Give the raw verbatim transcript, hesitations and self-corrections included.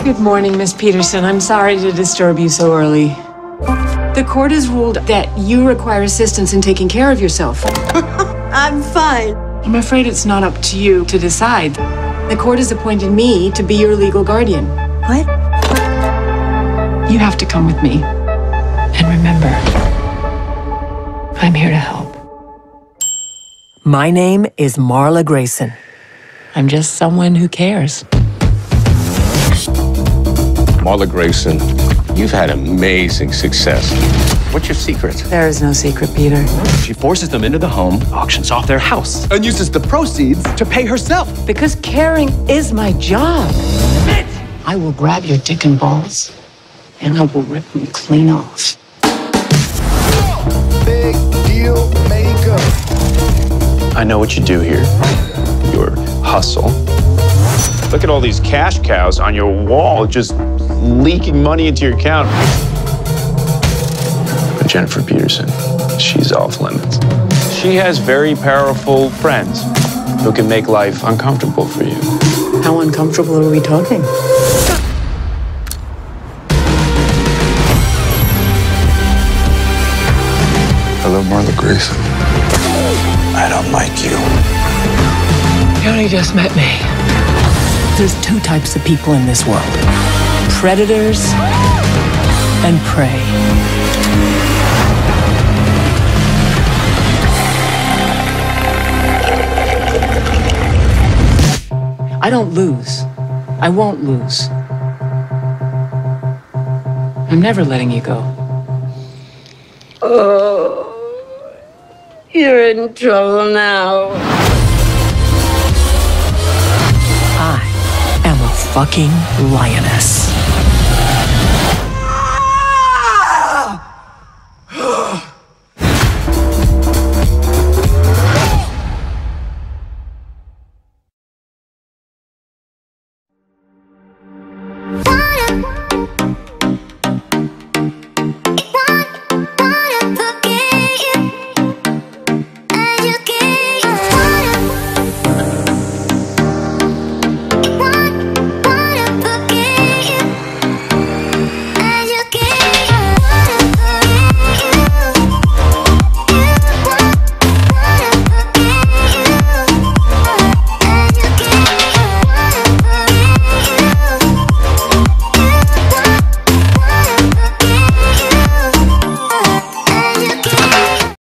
Good morning, Miss Peterson. I'm sorry to disturb you so early. The court has ruled that you require assistance in taking care of yourself. I'm fine. I'm afraid it's not up to you to decide. The court has appointed me to be your legal guardian. What? You have to come with me. And remember, I'm here to help. My name is Marla Grayson. I'm just someone who cares. Marla Grayson, you've had amazing success. What's your secret? There is no secret, Peter. She forces them into the home, auctions off their house, and uses the proceeds to pay herself. Because caring is my job. I will grab your dick and balls, and I will rip them clean off. Big deal maker. I know what you do here. Your hustle. Look at all these cash cows on your wall just leaking money into your account. But Jennifer Peterson, she's off limits. She has very powerful friends who can make life uncomfortable for you. How uncomfortable are we talking? Hello, Marla Grayson. I don't like you. You only just met me. There's two types of people in this world. Predators and prey. I don't lose. I won't lose. I'm never letting you go. Oh, you're in trouble now. I am a fucking lioness.